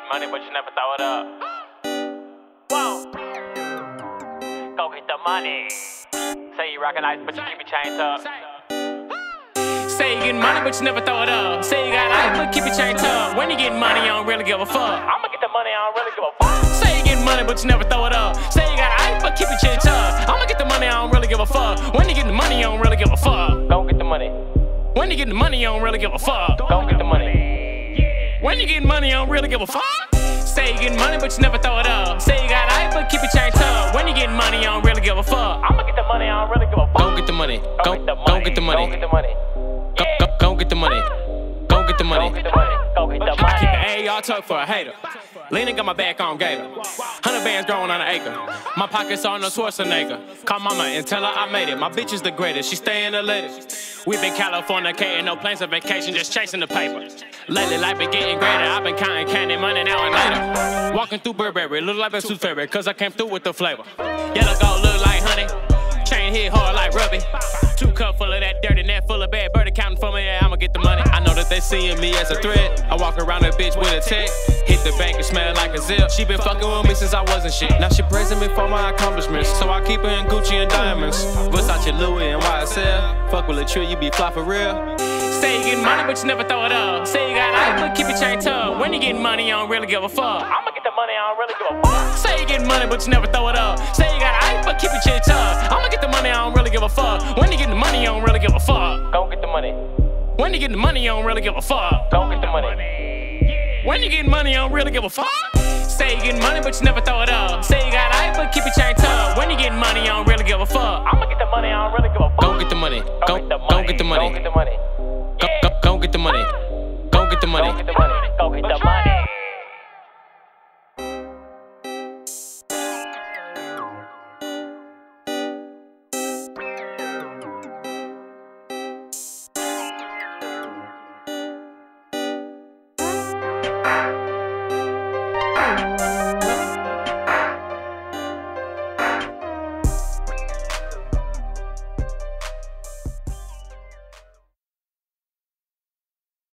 money, but you never throw it up. Whoa. Go get the money. Say you rockin' ice, but you keep your chains up. Say you getting money, but you never throw it up. Say you got ice, but keep your chains up. When you getting money, I don't really give a fuck. I'ma get the money, I don't really give a fuck. Say you getting money, but you never throw it up. Say you got ice, but keep your chains up. I'ma get the money, I don't really give a fuck. When you getting the money, I don't really give a fuck. Go get the money. When you getting the money, I don't really give a fuck. Go get the money. When you getting money, I don't really give a fuck. Say you getting money, but you never throw it up. Say you got ice, but keep your chain tucked. When you getting money, I don't really give a fuck. I'ma get the money, I don't really give a fuck. Go get the money. Go get the money. Go get the money. Go get the money. Go get the money. Go get the money. Go get the money. I keep an AR tucked for a hater. Leaning got my back on Gator. 100 bands growing on an acre. My pockets on a Schwarzenegger. Call mama and tell her I made it. My bitch is the greatest, she staying the latest. We been Californicating, no plans of vacation, just chasing the paper. Lately life been getting greater, I've been counting candy money now and later. Walking through Burberry, look like a tooth fairy, cause I came through with the flavor. Yellow gold look like honey, chain hit hard like rubby. 2 cup full of that dirty, net full of bad birdie counting for me, yeah, I'ma get the money. I know that they seeing me as a threat. I walk around a bitch with a tech. Hit the bank and smell like a zip. She been fucking with me since I wasn't shit. Now she praising me for my accomplishments, so I keep her in Gucci and diamonds. Versace, Louis, and YSL. Fuck with Latrill, you be fly for real. Say you getting money, but you never throw it up. Say you got ice, but keep your chain tucked. When you getting money, I don't really give a fuck. I'ma get the money, I don't really give a fuck. Say you getting money, but you never throw it up. Say you got ice, but keep your chain tucked. I'ma get the money, I don't really give a fuck. When you getting the money, I don't really give a fuck. Go get the money. When you getting the money, I don't really give a fuck. Go get the money. When you getting money, I don't really give a fuck. Say you getting money, but you never throw it up. Say you got ice, but keep your chain tucked. When you getting money, I don't really give a fuck. I'ma get the money, I don't really give a fuck. Go get the money. Go get the money. Go get the money. Go get the money. Go get the money. Go get the money. Go get the money. Go get the money.